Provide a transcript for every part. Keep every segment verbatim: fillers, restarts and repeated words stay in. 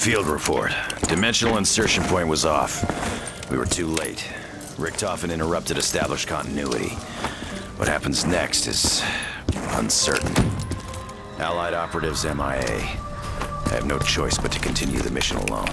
Field report. Dimensional insertion point was off. We were too late. Richtofen interrupted established continuity. What happens next is uncertain. Allied operatives M I A. I have no choice but to continue the mission alone.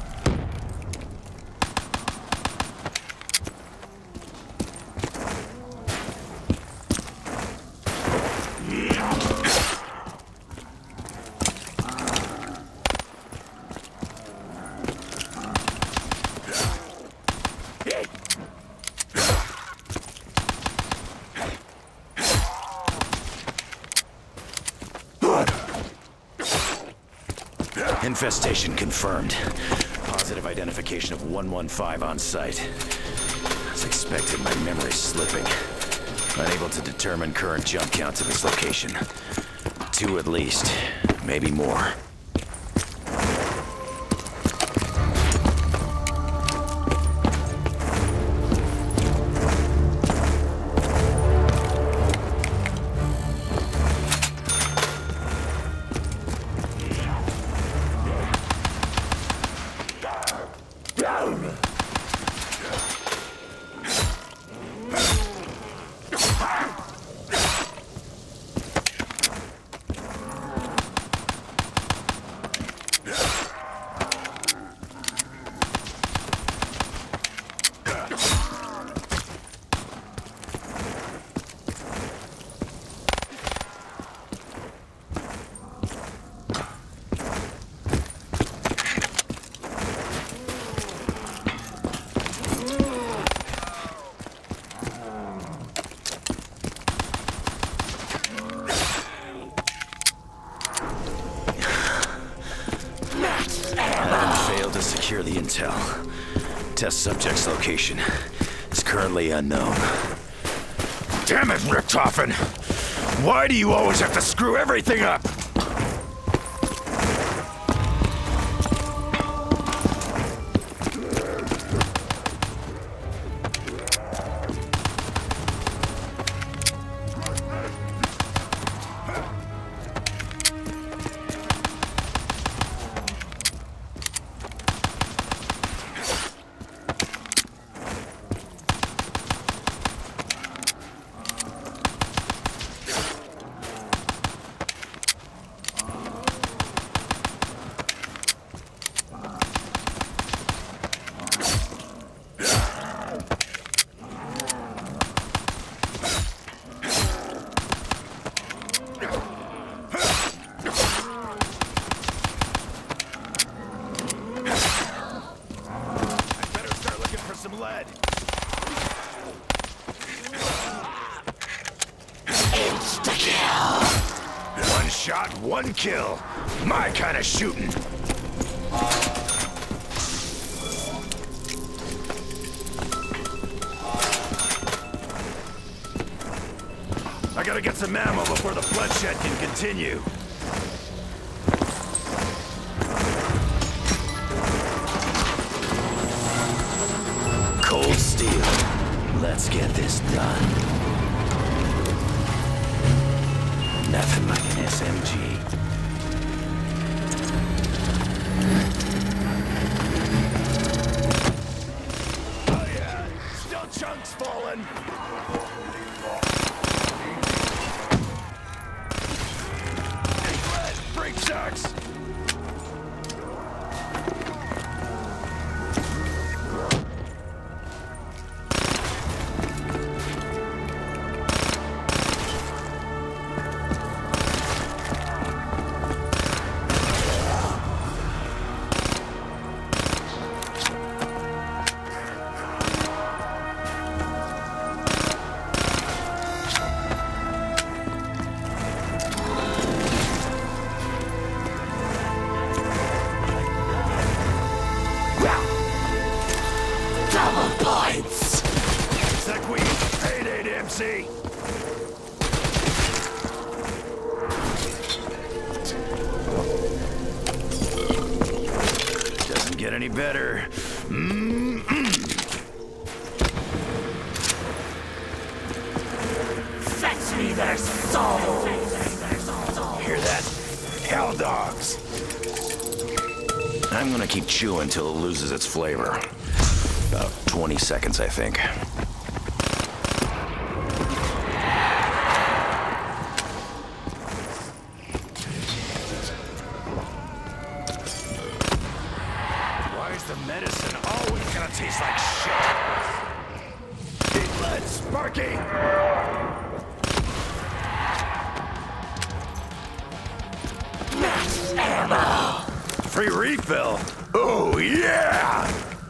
Infestation confirmed. Positive identification of one one five on site. As expected, my memory's slipping. Unable to determine current jump counts at this location. Two at least, maybe more. Secure the intel. Test subject's location is currently unknown. Damn it, Richtofen! Why do you always have to screw everything up? One shot, one kill. My kind of shooting. I gotta get some ammo before the bloodshed can continue. Cold steel. Let's get this done. Nothing like an S M G. Oh yeah, still chunks falling. Break sharks. See? Doesn't get any better. Mm-mm. Fetch me their souls! Hear that? Hell dogs! I'm gonna keep chewing till it loses its flavor. About twenty seconds, I think. Why is the medicine always gonna taste like shit? Deep blood, Sparky! Max ammo! Free refill! Oh, yeah!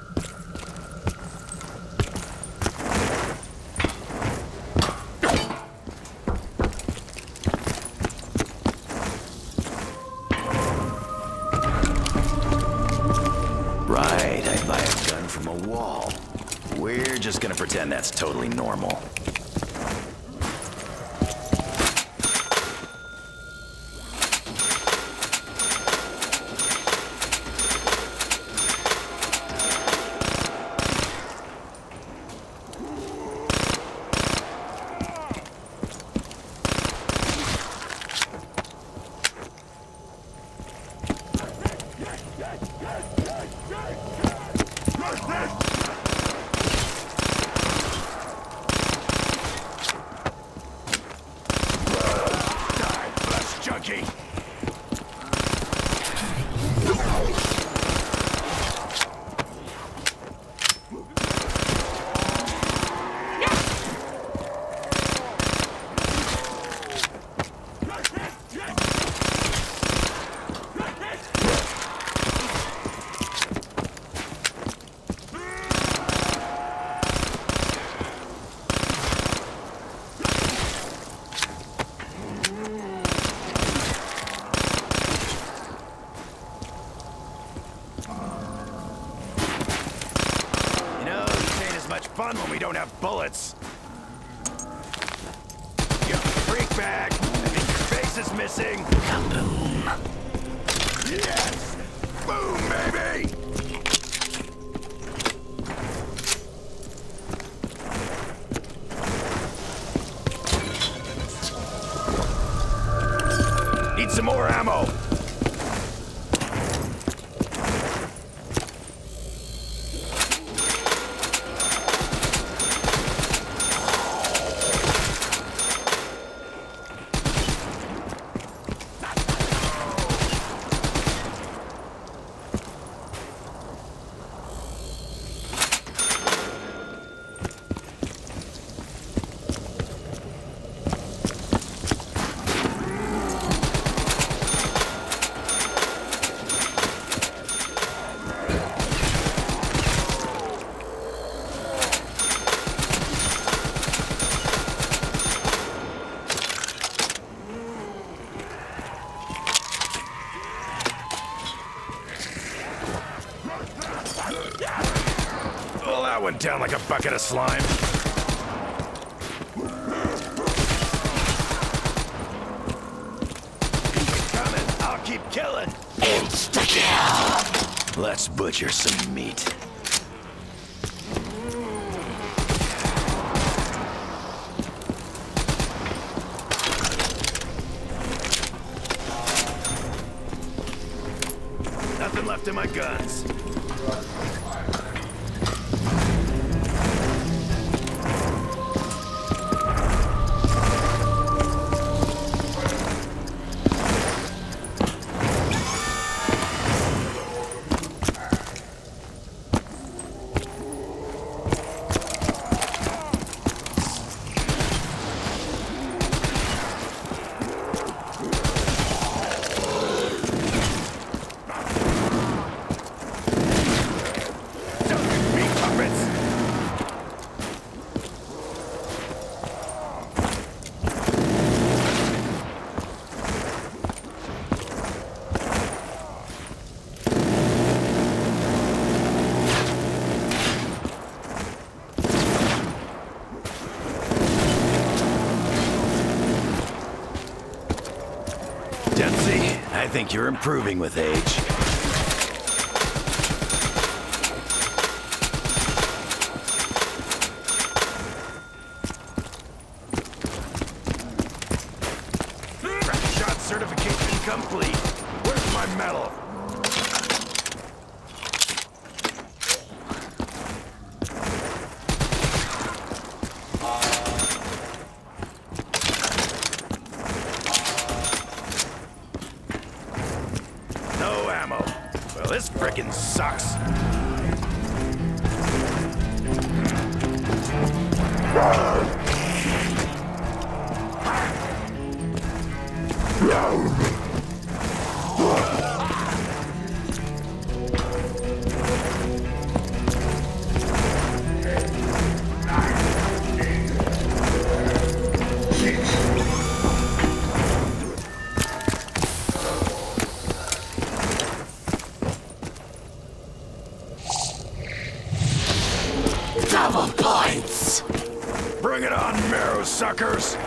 Right, I'd buy a gun from a wall. We're just gonna pretend that's totally normal. Fun when we don't have bullets. Yo, freak bag! I think your face is missing. Kaboom. Yes! Boom, baby! Need some more ammo. Well, that went down like a bucket of slime. Keep coming, I'll keep killing. Insta-kill. Let's butcher some meat. Nothing left in my guns. Dempsey, I think you're improving with age. Crack shot certification complete. Where's my medal? wagon sucks. Double points! Bring it on, marrow suckers!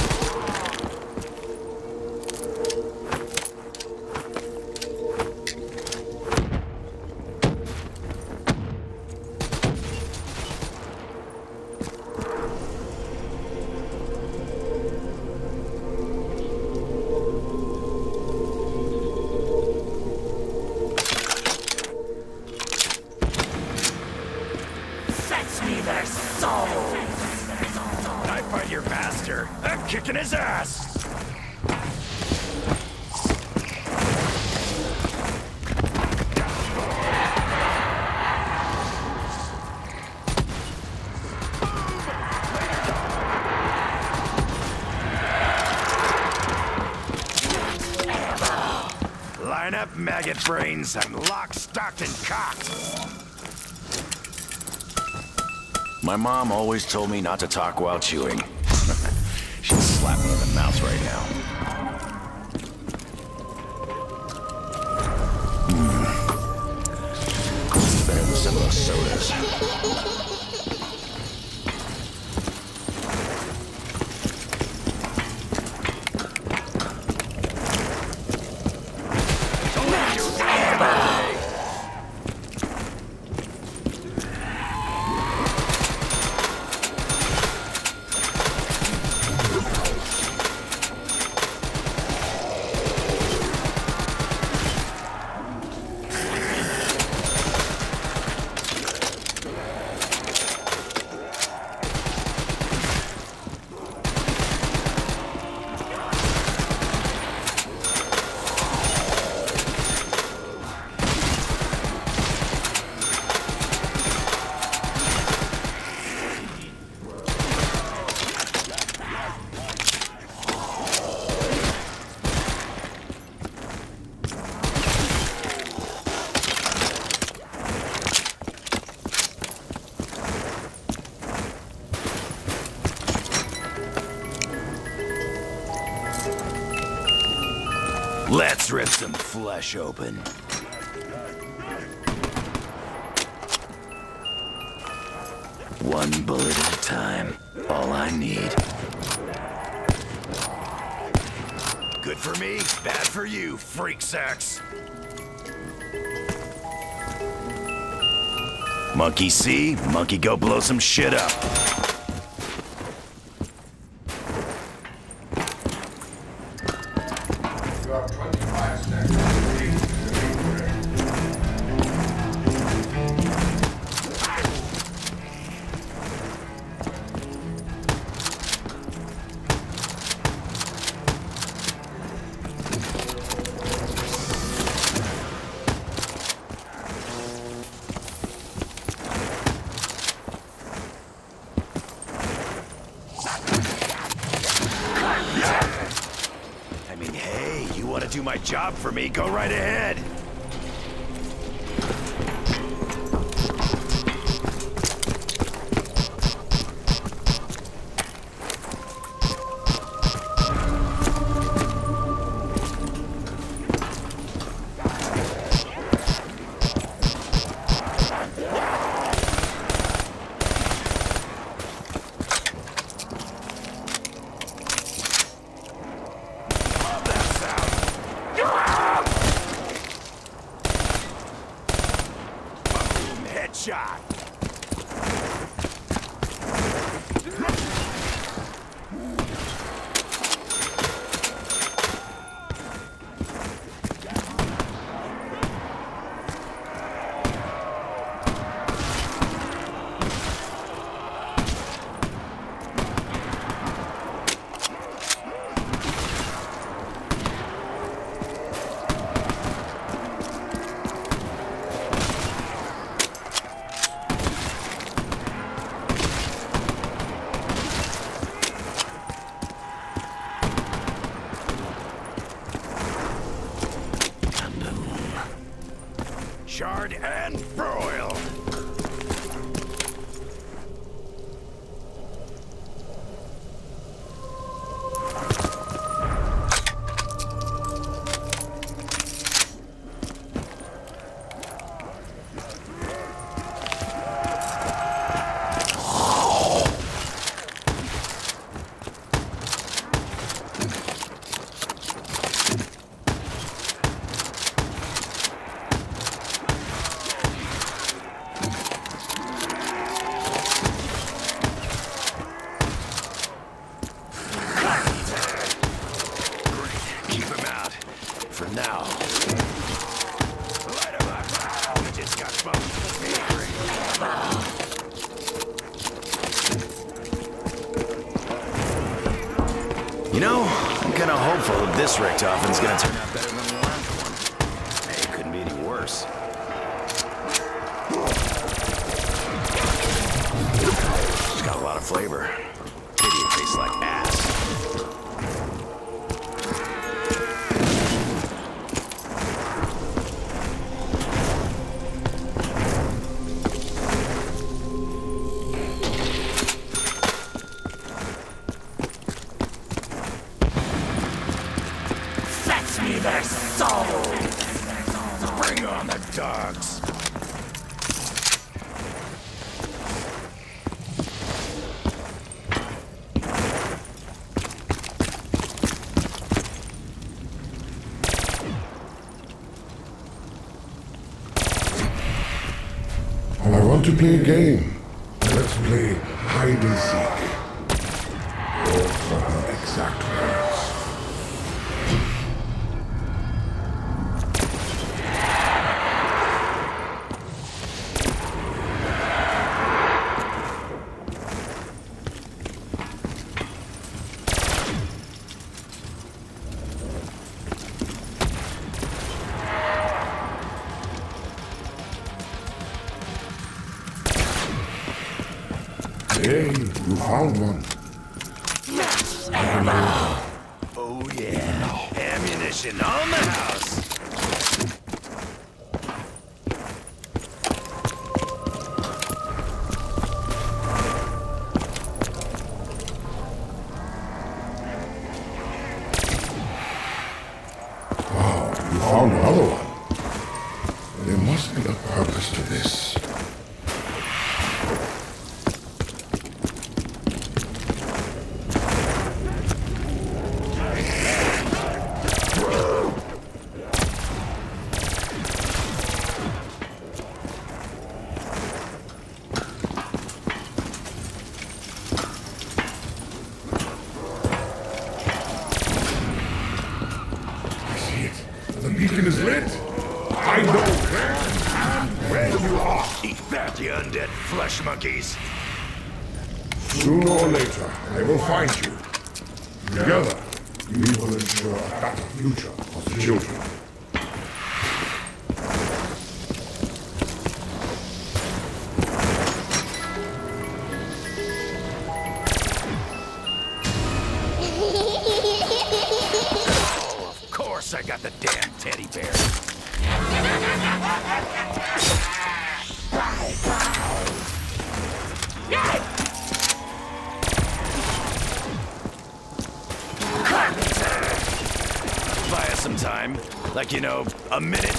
Fetch me their souls! I fight your master. I'm kicking his ass! Line up, maggot brains. I'm locked, stocked, and cocked. My mom always told me not to talk while chewing. She'd slap me in the mouth right now. Mm. It's better than some of those sodas. Let's rip some flesh open. One bullet at a time. All I need. Good for me, bad for you, freak sacks. Monkey see, monkey go blow some shit up. You have twenty-five seconds. I mean, hey, you want to do my job for me? Go right ahead. You know, I'm kinda hopeful that this Richtofen's gonna turn out better than the last one. Hey, it couldn't be any worse. It's got a lot of flavor. Pity it tastes like ass. Fetch me their souls! Bring on the dogs. I want to play a game. Let's play hide and seek. Or for her exact words. Hey, you found one. Yes, ammo! Oh yeah, ammunition on the house. Wow, you found another one. There must be a purpose to this. The beacon is lit. I know where and where you are. Eat that, you undead flesh monkeys. Sooner or later, I will find you. Together, we will ensure a better future for the children. Of course I got the damn teddy bear. Buy us some time. Like, you know, a minute.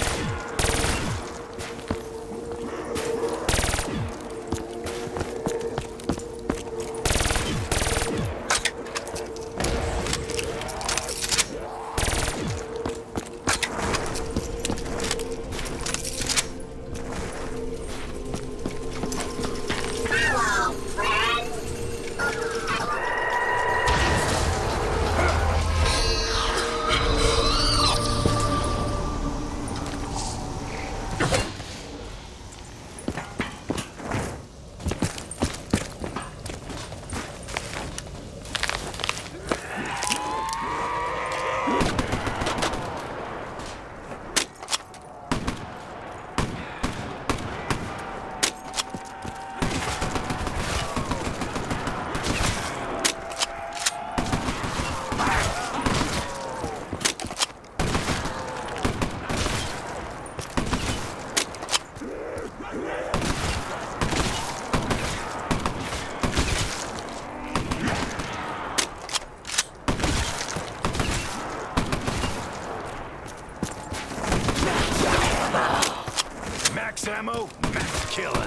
Max ammo, max killing.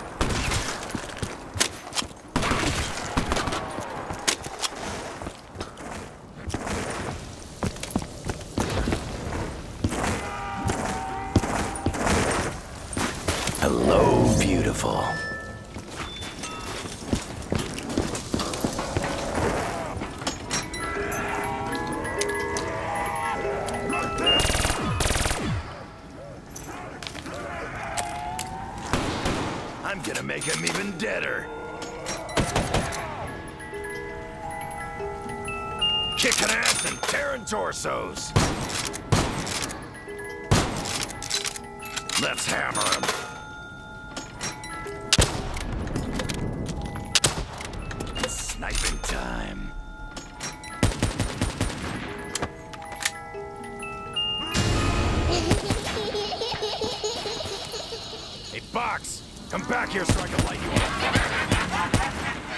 Hello, beautiful. I'm gonna make him even deader. kicking ass and tearing torsos. Let's hammer him. Sniping time. Hey, Box! Come back here so I can light you up.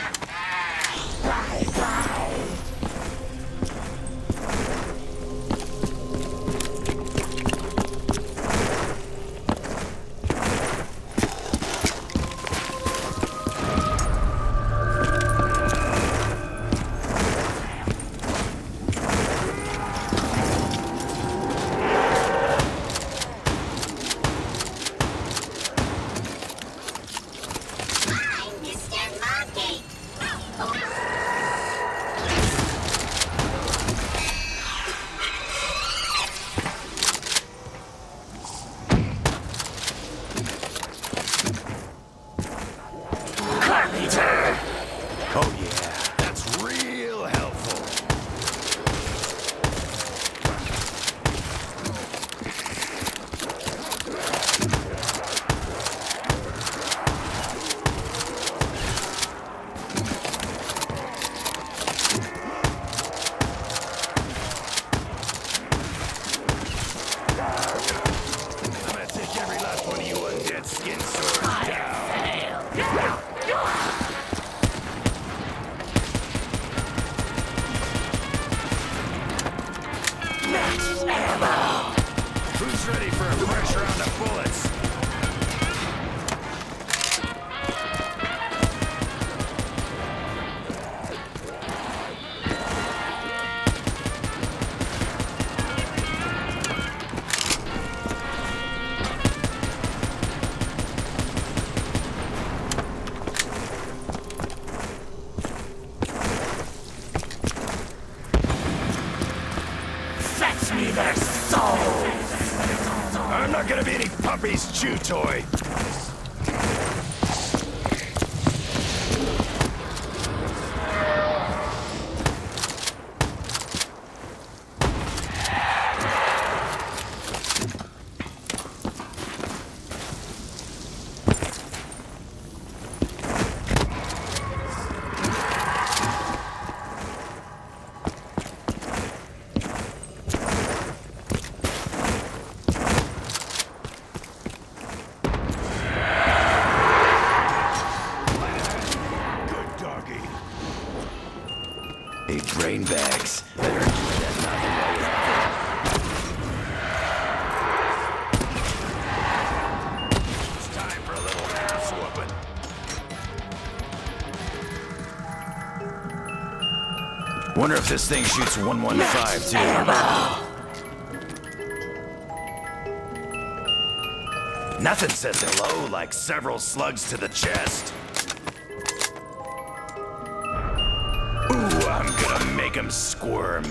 Oh yeah, that's real helpful. I'm gonna take every last one of you undead skin swords down. Who's ready for a fresh round of bullets? Fetch me their souls! I'm not gonna be any puppy's chew toy. Hey, brain bags. Better enjoy that nothing while you're out there. It's time for a little ass whooping. Wonder if this thing shoots one one five too. Nothing says hello like several slugs to the chest. Ooh, I'm gonna make him squirm.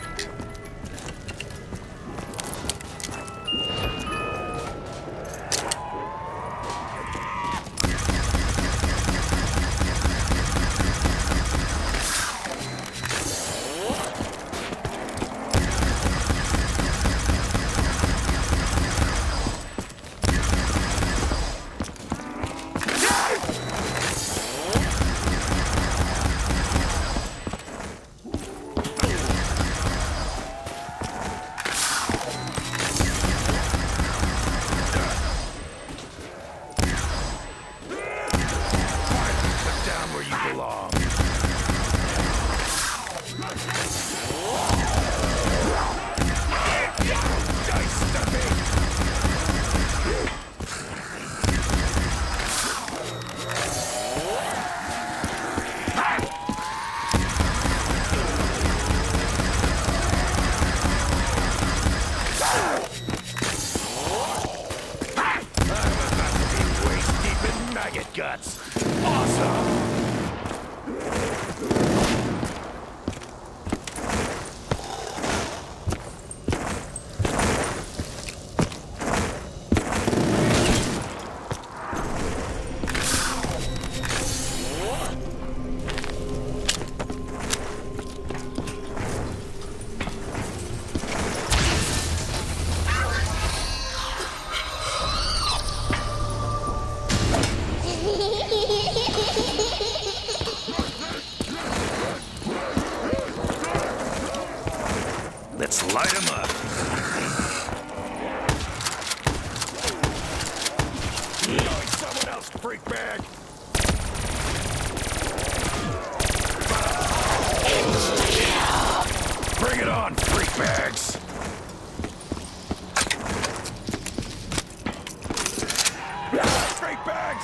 Guts. Awesome! Light him up. Knowing someone else, freak bag. Bring it on, freak bags. Freak bags.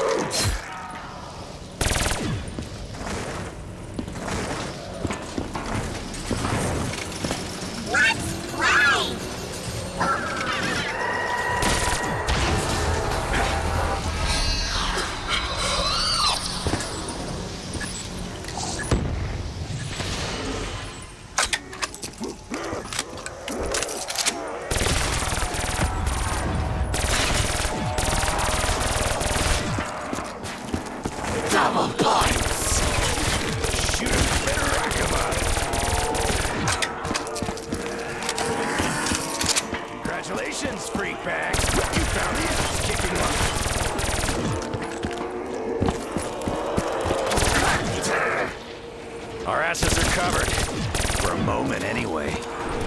Double points! Shoot him and rack him up. Congratulations, freak bags. You found the ass kicking one. Our asses are covered. For a moment, anyway.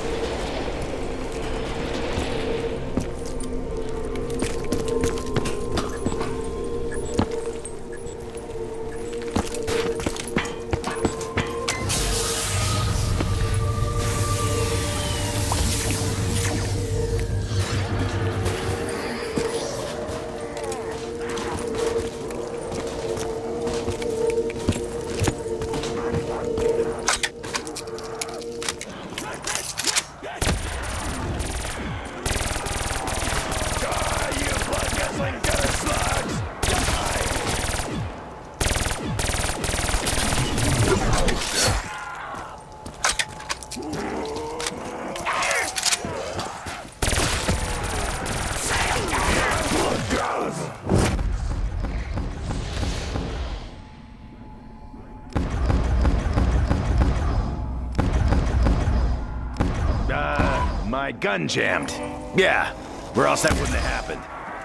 Uh, my gun jammed. Yeah, or else that wouldn't have happened.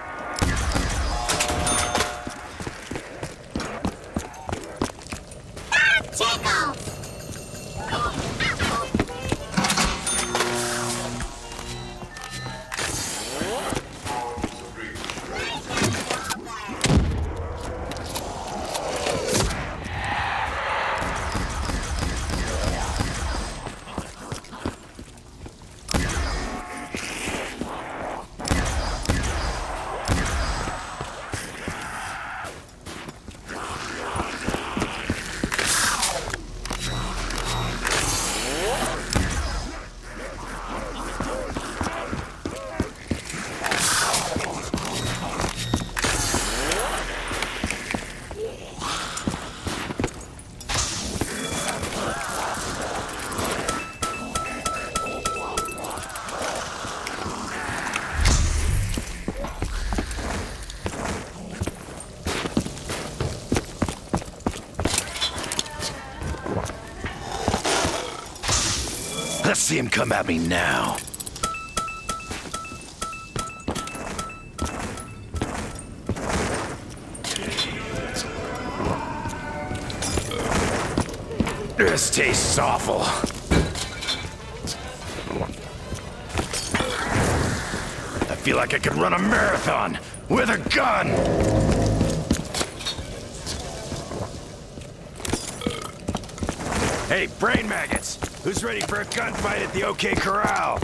Let's see him come at me now. This tastes awful. I feel like I could run a marathon with a gun. Hey, brain maggots! Who's ready for a gunfight at the OK Corral?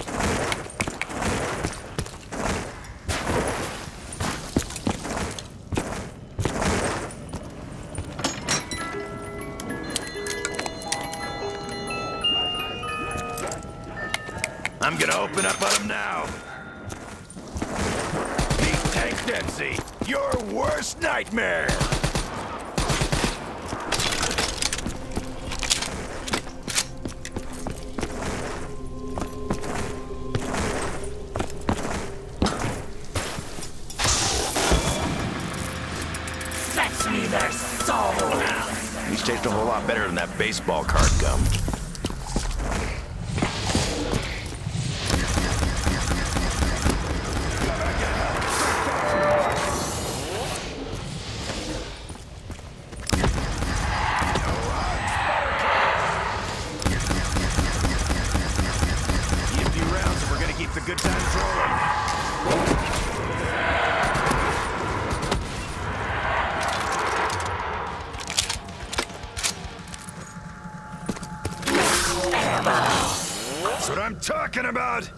I'm gonna open up on him now. Meet Tank Dempsey, your worst nightmare! Their soul. These taste a whole lot better than that baseball card gum. That's what I'm talking about!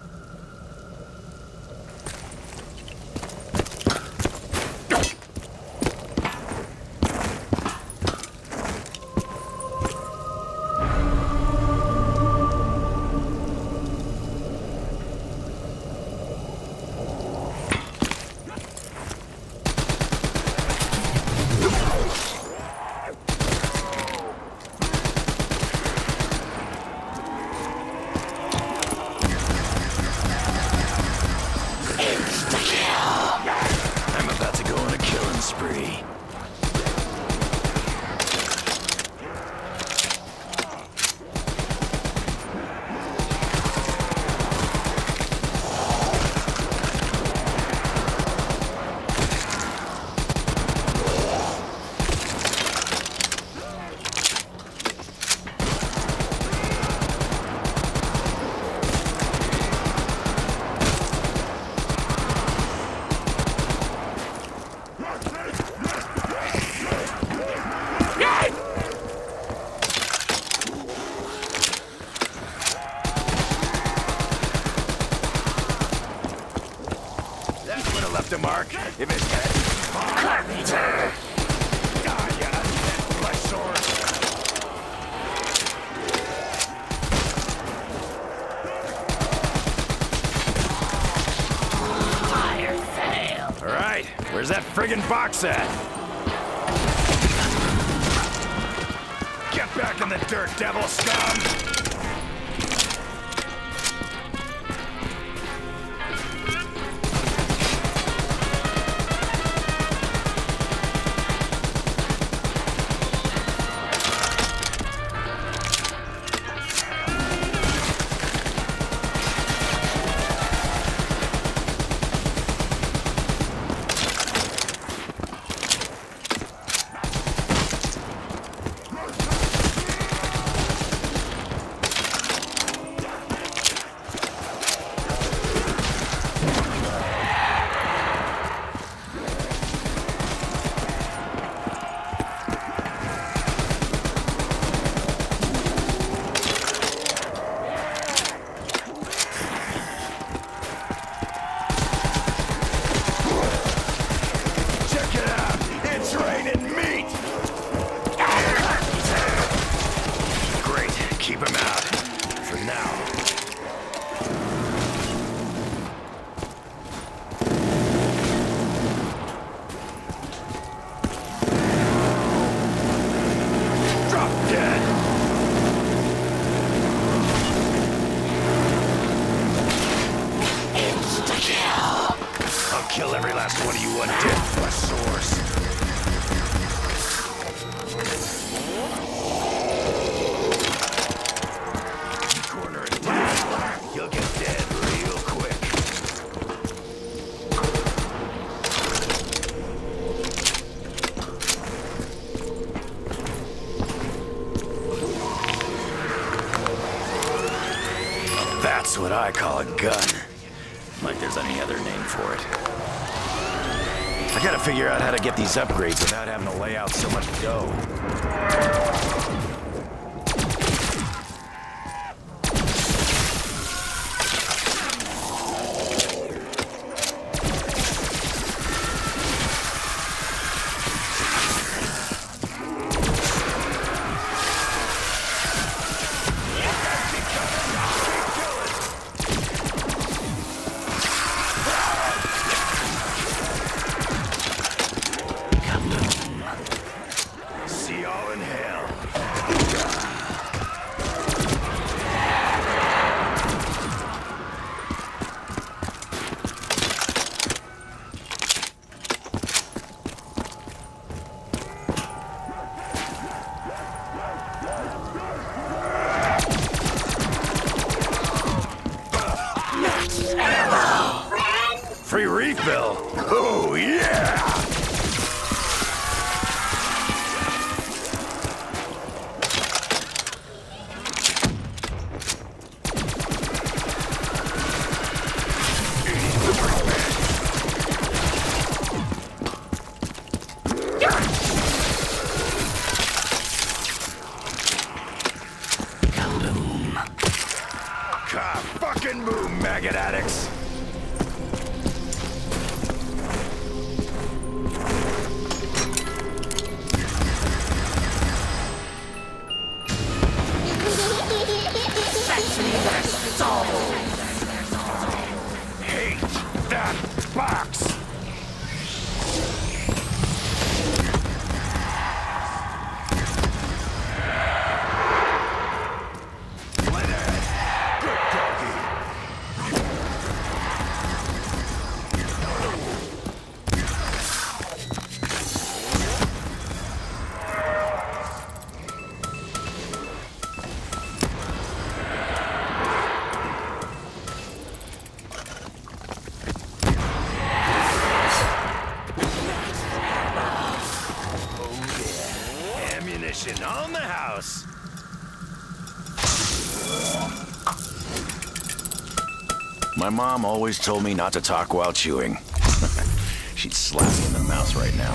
Spree. Left a mark. If it's dead, Carpenter! die, you undead flesh sword. Fire fail! All right, where's that friggin' box at? Get back in the dirt, devil scum! Kill every last one of you undead flesh sores. Corner it down. You'll get dead real quick. That's what I call a gun. Like there's any other name for it. I gotta figure out how to get these upgrades without having to lay out so much dough. See y'all in hell. Free refill? Oh, yeah! fucking boom, maggot addicts! Fetch me their souls! Hate that box! On the house. My mom always told me not to talk while chewing. She'd slap me in the mouth right now.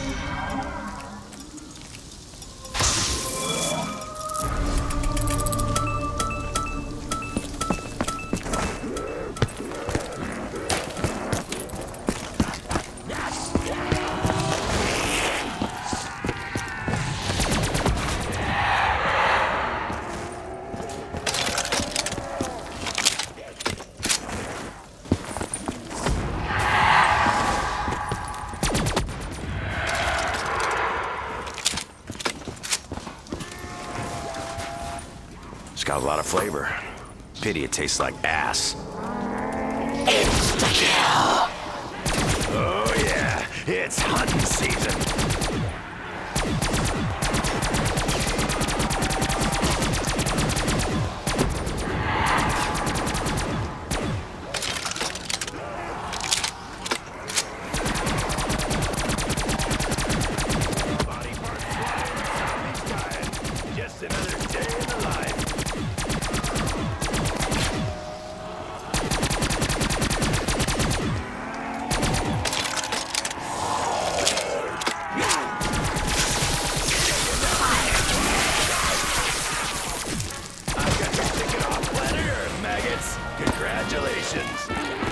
It's got a lot of flavor. Pity it tastes like ass. Insta-kill! Oh yeah, it's hunting season. Body parts flying, zombies dying. Just another day in the life. Congratulations!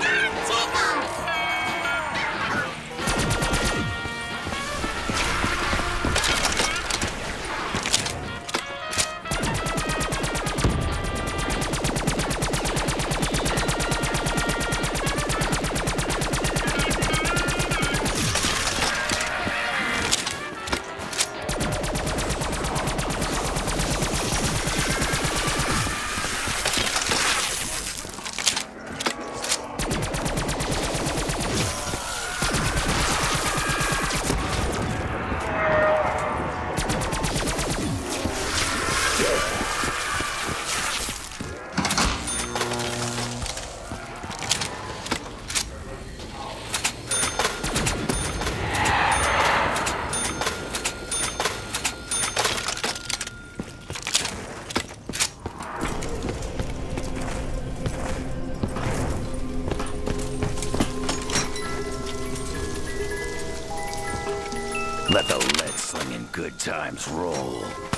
Let the lead-slinging good times roll.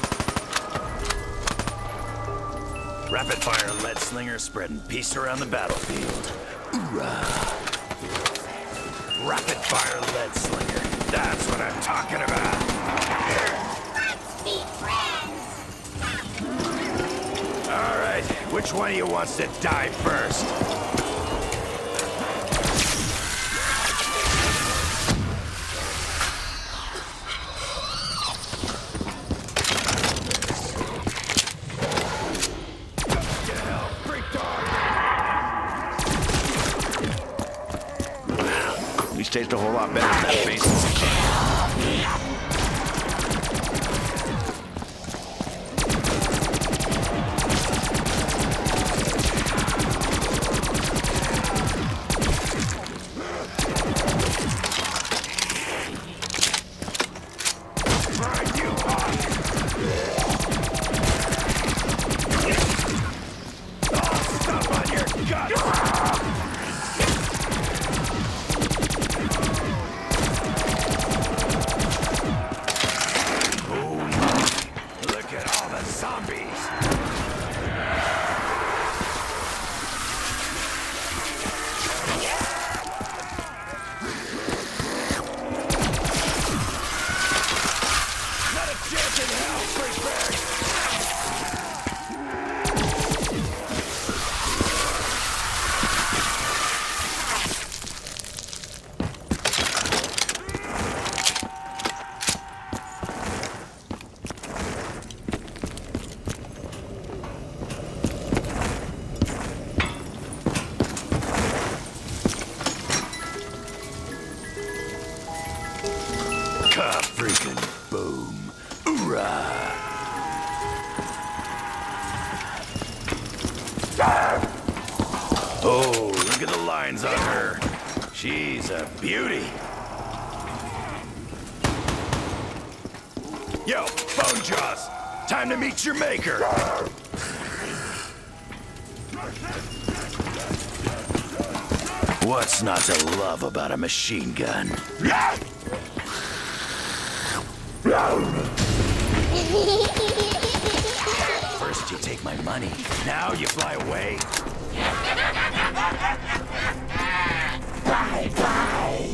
Rapid-fire lead slinger spreading peace around the battlefield. Hoorah! Rapid-fire lead slinger. That's what I'm talking about. Let's be friends! All right, which one of you wants to die first? These taste a whole lot better than that base. chance in hell, freakbag! Freaking boom. Hoorah! Oh, look at the lines on her. She's a beauty. Yo, Bone Jaws, time to meet your maker. What's not to love about a machine gun? First you take my money, now you fly away. Bye bye.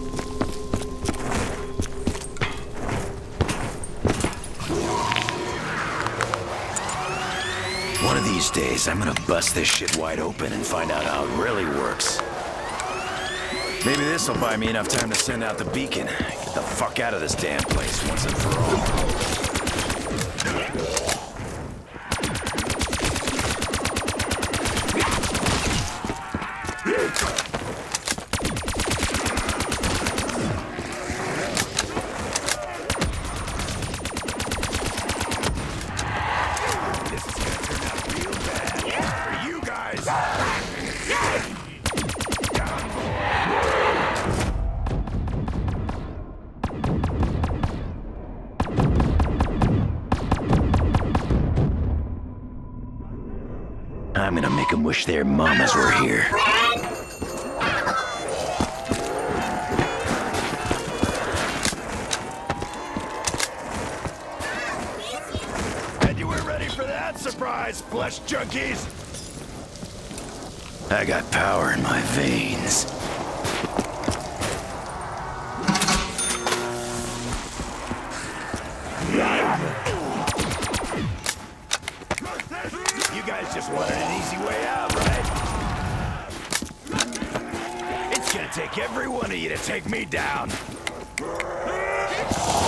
One of these days, I'm gonna bust this shit wide open and find out how it really works. Maybe this'll buy me enough time to send out the beacon. Get the fuck out of this damn place once and for all. This is gonna turn out real bad for you guys. I'm gonna make them wish their mamas were here. And you were ready for that, surprise, flesh junkies? I got power in my veins. You guys just wanted an easy way out, right? It's gonna take every one of you to take me down.